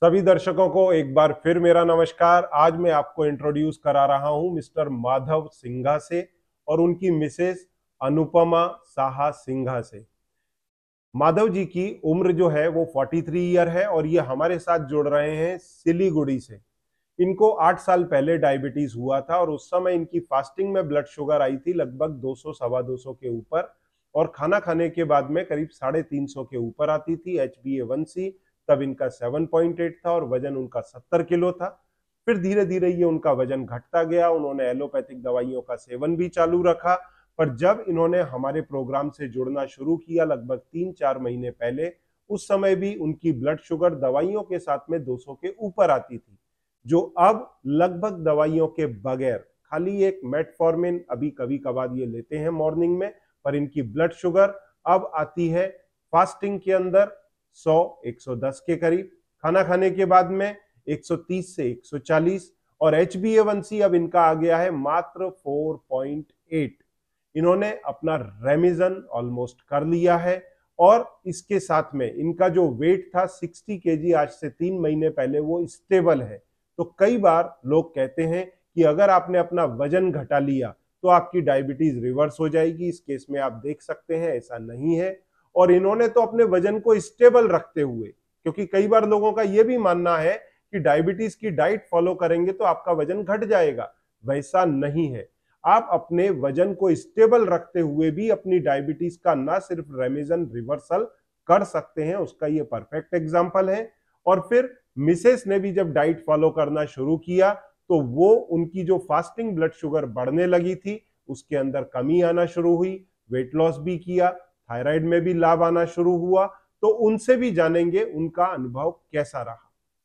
सभी दर्शकों को एक बार फिर मेरा नमस्कार। आज मैं आपको इंट्रोड्यूस करा रहा हूं मिस्टर माधव सिंघा से और उनकी मिसेस अनुपमा साहा सिंघा से। माधव जी की उम्र जो है वो 43 ईयर है और ये हमारे साथ जुड़ रहे हैं सिलीगुड़ी से। इनको 8 साल पहले डायबिटीज हुआ था और उस समय इनकी फास्टिंग में ब्लड शुगर आई थी लगभग 200 सवा 200 के ऊपर और खाना खाने के बाद में करीब 350 के ऊपर आती थी। HbA1c तब इनका 7.8 था और वजन उनका 70 किलो था। फिर धीरे धीरे ये उनका वजन घटता गया। उन्होंने एलोपैथिक दवाइयों का सेवन भी चालू रखा, पर जब इन्होंने हमारे प्रोग्राम से जुड़ना शुरू किया लगभग 3-4 महीने पहले, उस समय भी उनकी ब्लड शुगर दवाइयों के साथ में 200 के ऊपर आती थी, जो अब लगभग दवाइयों के बगैर खाली एक मेटफॉर्मिन अभी कभी कभार ये लेते हैं मॉर्निंग में, पर इनकी ब्लड शुगर अब आती है फास्टिंग के अंदर 100-110 के करीब, खाना खाने के बाद में 130 से 140 और HbA1c अब इनका आ गया है मात्र 4.8। इन्होंने अपना रेमिजन ऑलमोस्ट कर लिया है और इसके साथ में इनका जो वेट था 60 केजी आज से 3 महीने पहले वो स्टेबल है। तो कई बार लोग कहते हैं कि अगर आपने अपना वजन घटा लिया तो आपकी डायबिटीज रिवर्स हो जाएगी। इस केस में आप देख सकते हैं ऐसा नहीं है और इन्होंने तो अपने वजन को स्टेबल रखते हुए, क्योंकि कई बार लोगों का यह भी मानना है कि डायबिटीज की डाइट फॉलो करेंगे तो आपका वजन घट जाएगा, वैसा नहीं है। आप अपने वजन को स्टेबल रखते हुए भी अपनी डायबिटीज का ना सिर्फ रेमिजन रिवर्सल कर सकते हैं, उसका ये परफेक्ट एग्जांपल है। और फिर मिसेस ने भी जब डाइट फॉलो करना शुरू किया तो वो उनकी जो फास्टिंग ब्लड शुगर बढ़ने लगी थी उसके अंदर कमी आना शुरू हुई, वेट लॉस भी किया, थायराइड में भी लाभ आना शुरू हुआ। तो उनसे भी जानेंगे उनका अनुभव कैसा रहा।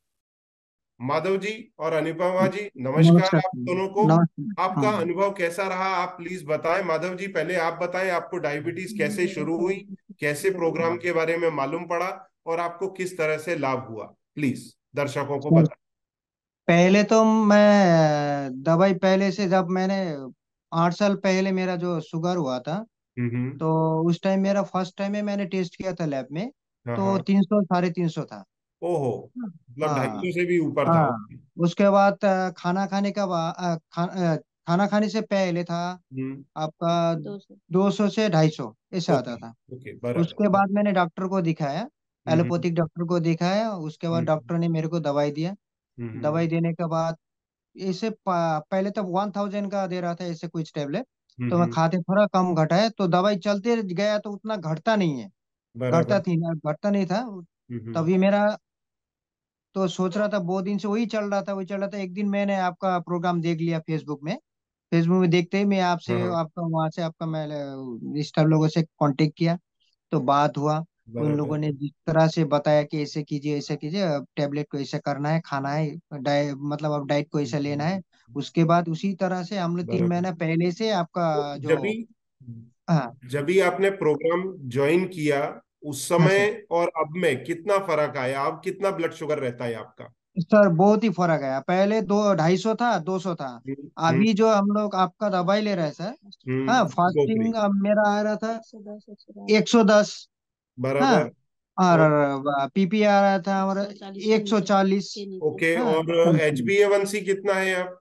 माधव जी और अनुपमा जी, नमस्कार नमस्कार। आप दोनों को। नमस्कार। आपका हाँ। अनुभव कैसा रहा आप प्लीज बताएं। माधव जी पहले आप बताएं, आपको डायबिटीज कैसे शुरू हुई, कैसे प्रोग्राम के बारे में मालूम पड़ा और आपको किस तरह से लाभ हुआ, प्लीज दर्शकों को सर, बताएं। पहले तो मैं दवाई पहले से जब मैंने 8 साल पहले मेरा जो शुगर हुआ था, हम्म। तो उस टाइम मेरा फर्स्ट टाइम में मैंने टेस्ट किया था लैब में। हाँ तो हाँ। 300 350 था। ओहो, मतलब हाँ 250 से भी ऊपर था। हाँ। उसके बाद खाना खाने का खाना खाने से पहले था हम्म। आपका 200 से 250 ऐसा आता ओके। था। ओके, बराबर। उसके बाद मैंने डॉक्टर को दिखाया, हम्म। एलोपैथिक डॉक्टर को दिखाया। उसके बाद हम्म। डॉक्टर ने मेरे को दवाई दिया। हम्म। दवाई देने के बाद इसे पहले तो 1000 का दे रहा था ऐसे कुछ टेबलेट। तो मैं हम्म। खाते थोड़ा कम घटा है, तो दवाई चलते गया तो उतना घटता नहीं है। बराबर। घटता नहीं था। हम्म। तभी मेरा तो सोच रहा था, बहुत दिन से वही चल रहा था वही चल रहा था। एक दिन मैंने आपका प्रोग्राम देख लिया फेसबुक में। फेसबुक में देखते ही मैं हाँ आपसे हाँ। आपका वहां से आपका मैं स्टाफ लोगों से कांटेक्ट किया। तो बात हुआ। उन लोगों बराबर। ने जिस तरह से बताया कि ऐसे कीजिए ऐसे कीजिए, अब टेबलेट को ऐसे करना है, खाना है, मतलब अब डाइट को ऐसे लेना है। उसके बाद उसी तरह से हम लोग तीन बराबर। महीना पहले से आपका तो जो। हाँ। जब भी आपने प्रोग्राम ज्वाइन किया उस हाँ समय सर। और अब में कितना फर्क आया, अब कितना ब्लड शुगर रहता है आपका? सर बहुत ही फर्क है। पहले 250 था, 200 था। हम्म। अभी जो हम लोग आपका दवाई ले रहे हैं सर। हाँ, गोखरी। फास्टिंग अब मेरा आ रहा था 110। हाँ। बराबर। और और पीपी आ रहा था हमारा 140। ओके, हाँ। और HbA1c कितना है अब?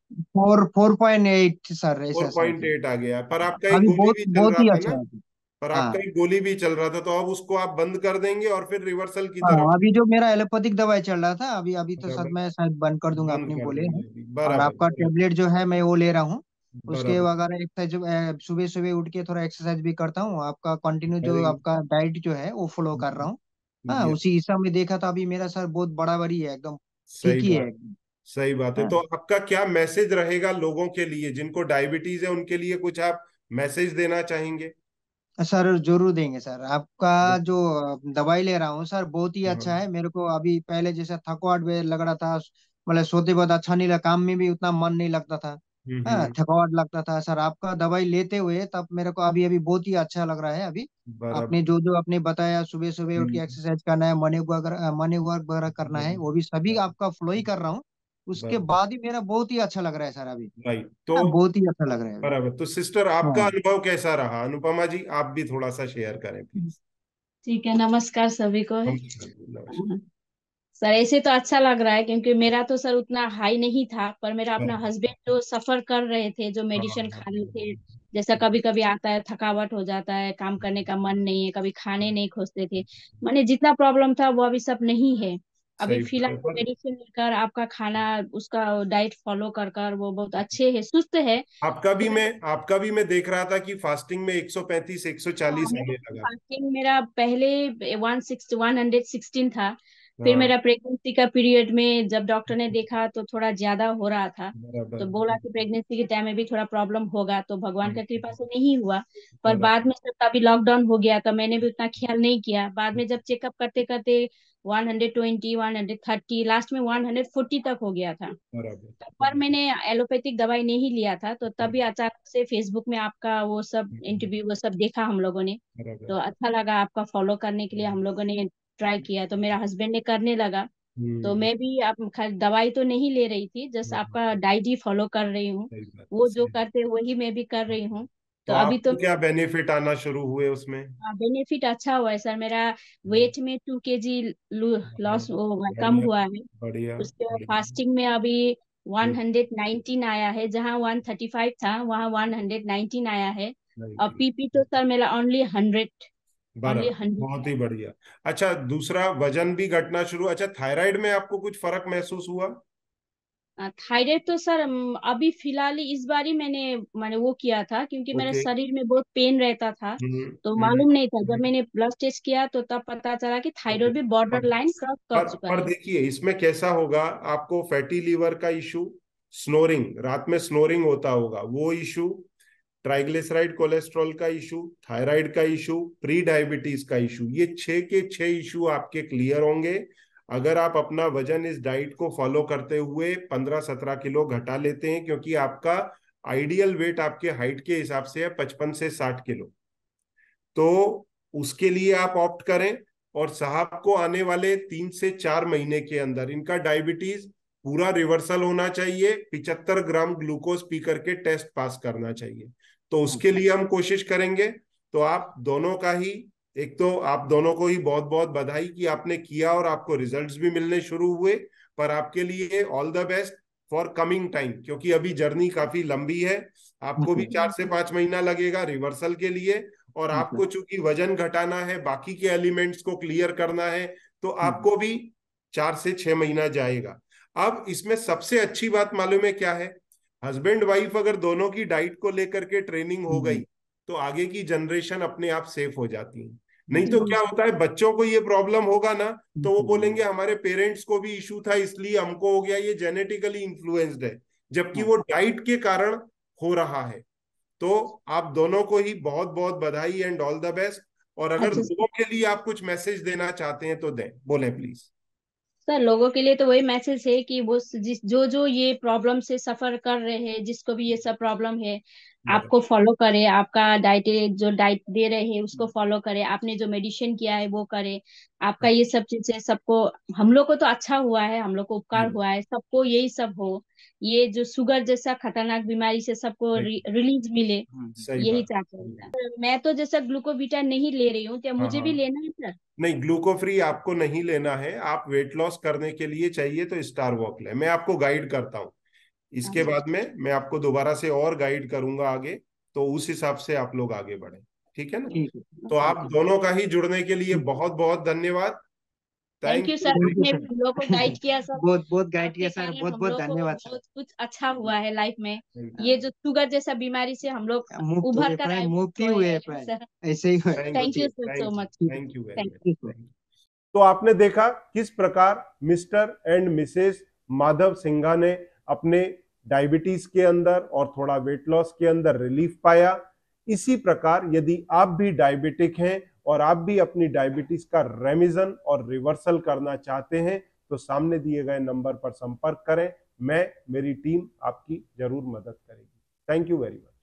4.8 सर, ऐसा शायद है। 4.8 आ गया, पर आपका एक अभी गोली बहुत भी चल बहुत रहा ही था अच्छा ना? है अभी। पर हाँ आपका एक गोली भी चल रहा था, तो अब उसको आप बंद कर देंगे और फिर रिवर्सल की तरफ? हाँ। अभी जो मेरा एलोपैथिक दवाई चल रहा था, अभी अभी तो सर बराबर। मैं शायद बंद कर दूंगा, बंद अपने कर बोले हैं। देंगे अभी, और बराबर आपका बराबर। टेबलेट जो है मैं वो ले रहा हूँ। उसके बराबर। वगैरह एक्सरसाइज सुबह सुबह उठ के थोड़ा एक्सरसाइज भी करता हूँ। आपका कंटिन्यू जो वेरी आपका डाइट जो है वो फॉलो कर रहा हूँ। हाँ, गुड। उसी हिसाब में देखा था। अभी मेरा सर बहुत बराबरी है एकदम। सही ठीक ही है बात। एकदम। सही बात है। हाँ। तो आपका क्या मैसेज रहेगा लोगों के लिए जिनको डायबिटीज है, उनके लिए कुछ आप मैसेज देना चाहेंगे? सर जरूर देंगे सर। आपका जो दवाई ले रहा हूँ सर बहुत ही हाँ। अच्छा है। मेरे को अभी पहले जैसा थकावट भी लग रहा था, मतलब सोते बहुत अच्छा नहीं लगा, काम में भी उतना मन नहीं लगता था। हाँ, हम्म। थकावट लगता था सर। आपका दवाई लेते हुए तब मेरे को अभी अभी बहुत ही अच्छा लग रहा है अभी। आपने बराबर। जो जो आपने बताया, सुबह सुबह उठ के हम्म। एक्सरसाइज करना है, मॉर्निंग वॉक वगैरह करना है, वो भी सभी आपका फॉलो ही कर रहा हूँ। उसके बराबर। बाद ही मेरा बहुत ही अच्छा लग रहा है सर अभी। राइट। तो हाँ, बहुत ही अच्छा लग रहा है अभी। बराबर, तो सिस्टर आपका हाँ। अनुभव कैसा रहा? अनुपमा जी आप भी थोड़ा सा शेयर करें प्लीज। ठीक है, नमस्कार सभी को। नमस्कार जी, नमस्कार। सर ऐसे तो अच्छा लग रहा है, क्योंकि मेरा तो सर उतना हाई नहीं था, पर मेरा अपना हस्बैंड जो सफर कर रहे थे, जो मेडिसिन खा रहे थे, जैसा कभी कभी आता है थकावट हो जाता है, काम करने का मन नहीं है, कभी खाने नहीं खोजते थे, मैंने जितना प्रॉब्लम था वो अभी सब नहीं है। अभी सही बात फिलहाल है वो पर मेडिसिन लेकर, आपका खाना, उसका डाइट फॉलो कर कर वो बहुत अच्छे है, सुस्त है। तो आपका भी मैं देख रहा था कि फास्टिंग में 135 हाँ, 140 मेरा आने लगा। फास्टिंग मेरा पहले 116 था। फिर हाँ मेरा प्रेगनेंसी का पीरियड में जब डॉक्टर ने देखा तो थोड़ा ज्यादा हो रहा था, बराबर। तो बोला कि प्रेगनेंसी के टाइम में भी थोड़ा प्रॉब्लम होगा, तो भगवान का कृपा से नहीं हुआ। पर बाद बराबर में जब अभी लॉकडाउन हो गया तो मैंने भी उतना ख्याल नहीं किया, बाद में जब चेकअप करते करते 120, 130, लास्ट में 140 तक हो गया था। बराबर पर मैंने एलोपैथिक दवाई नहीं लिया था, तो तभी अचानक से फेसबुक में आपका वो सब इंटरव्यू वो सब देखा हम लोगों ने, बराबर। तो अच्छा लगा, आपका फॉलो करने के लिए हम लोगों ने ट्राई किया, तो मेरा हस्बैंड ने करने लगा। तो हम्म। मैं भी आप दवाई तो नहीं ले रही थी, जस्ट हम्म। आपका डाइट ही फॉलो कर रही हूँ। सही बात वो जो सही। करते हैं वही मैं भी कर रही हूँ। तो तो अभी तो आपको क्या बेनिफिट आना शुरू हुए उसमें? बेनिफिट अच्छा हुआ है सर, मेरा वेट में 2 kg हाँ, लॉस कम बढ़िया हुआ है। बढ़िया उसके बाद बढ़िया। फास्टिंग में अभी हम्म, 119 आया है, जहाँ 135 था वहाँ 119 आया है। नहीं, और पीपी तो सर मेरा ओनली 100, ओनली बराबर 100 बहुत है। ही बढ़िया। अच्छा, दूसरा वजन भी घटना शुरू। अच्छा, थायराइड में आपको कुछ फर्क महसूस हुआ? थायराइड तो सर अभी फिलहाल ही इस बार ही मैंने मैंने वो किया था, क्योंकि मेरे ओके। शरीर में बहुत पेन रहता था, हम्म। तो हम्म। मालूम नहीं था। जब हम्म। मैंने ब्लड टेस्ट किया तो तब पता चला कि ओके। थायराइड भी बॉर्डर पर लाइन क्रॉस कर चुका पर है। देखिए इसमें कैसा होगा, आपको फैटी लीवर का इशू, स्नोरिंग, रात में स्नोरिंग होता होगा वो इशू, ट्राइग्लिसराइड कोलेस्ट्रॉल का इशू, थायराइड का इशू, प्री डायबिटीज का इशू, ये 6 के 6 इशू आपके क्लियर होंगे अगर आप अपना वजन इस डाइट को फॉलो करते हुए 15-17 किलो घटा लेते हैं, क्योंकि आपका आइडियल वेट आपके हाइट के हिसाब से है 55 से 60 किलो। तो उसके लिए आप ऑप्ट करें। और साहब को आने वाले 3 से 4 महीने के अंदर इनका डायबिटीज पूरा रिवर्सल होना चाहिए, 75 ग्राम ग्लूकोज पी करके टेस्ट पास करना चाहिए। तो उसके लिए हम कोशिश करेंगे। तो आप दोनों का ही, एक तो आप दोनों को ही बहुत बहुत बधाई कि आपने किया और आपको रिजल्ट्स भी मिलने शुरू हुए। पर आपके लिए all the best for coming time, क्योंकि अभी जर्नी काफी लंबी है। आपको भी 4 से 5 महीना लगेगा रिवर्सल के लिए। और आपको चूंकि वजन घटाना है, बाकी के एलिमेंट्स को क्लियर करना है, तो आपको भी 4 से 6 महीना जाएगा। अब इसमें सबसे अच्छी बात मालूम है क्या है? हस्बैंड वाइफ अगर दोनों की डाइट को लेकर के ट्रेनिंग हो गई, तो आगे की जनरेशन अपने आप सेफ हो जाती है। नहीं तो क्या होता है, बच्चों को ये प्रॉब्लम होगा ना, तो वो बोलेंगे हमारे पेरेंट्स को भी इशू था इसलिए हमको हो गया, ये जेनेटिकली इन्फ्लुएंस्ड है, जबकि वो डाइट के कारण हो रहा है। तो आप दोनों को ही बहुत बहुत बधाई एंड ऑल द बेस्ट। और अगर अच्छा लोगों के लिए आप कुछ मैसेज देना चाहते हैं तो दें, बोलें प्लीज। सर, लोगों के लिए तो वही मैसेज है कि वो जिस जो जो ये प्रॉब्लम से सफर कर रहे हैं, जिसको भी ये सब प्रॉब्लम है, बराबर। आपको फॉलो करे, आपका डाइट जो डाइट दे रहे हैं उसको फॉलो करे, आपने जो मेडिसिन किया है वो करे, आपका ये सब चीजें सबको, हम लोग को तो अच्छा हुआ है, हम लोग को उपकार हुआ है, सबको यही सब हो, ये जो शुगर जैसा खतरनाक बीमारी से सबको सही रिलीज मिले, सही यही बात। चाहते हैं। मैं तो जैसा ग्लूकोवीटा नहीं ले रही हूँ, क्या हाँ मुझे हाँ। भी लेना है सर? नहीं, ग्लूको फ्री आपको नहीं लेना है। आप वेट लॉस करने के लिए चाहिए तो स्टार वॉक लें, मैं आपको गाइड करता हूँ। इसके अच्छा बाद में मैं आपको दोबारा से और गाइड करूंगा आगे। तो उस हिसाब से आप लोग आगे बढ़े। ठीक है ना? ठीक है। तो आप ओके। दोनों का ही जुड़ने के लिए बहुत बहुत धन्यवाद। Thank thank you you sir, thank you आपने सर। भी हम लोग को गाइड किया सर। बहुत बहुत गाइड आपके किया सर, कारण बहुत हम बहुत लोग को धन्यवाद सर। बहुत कुछ अच्छा हुआ है लाइफ में। ये जो शुगर जैसा बीमारी से हम लोग मुक्त उभर हुए कर प्राय, आए, मुक्त मुक्त ही हुए हुए हैं प्राय। सर। ऐसे ही हुए। Thank thank you you sir so thank you much. ठीक है। Thank you very thank much. ठीक है। Thank you. तो आपने देखा किस प्रकार mister and missus Madhav Singha ने अपने डायबिटीज के अंदर और थोड़ा वेट लॉस के अंदर रिलीफ पाया। इसी प्रकार यदि आप भी डायबिटिक हैं और आप भी अपनी डायबिटीज का रेमिजन और रिवर्सल करना चाहते हैं, तो सामने दिए गए नंबर पर संपर्क करें। मैं, मेरी टीम आपकी जरूर मदद करेगी। Thank you very much.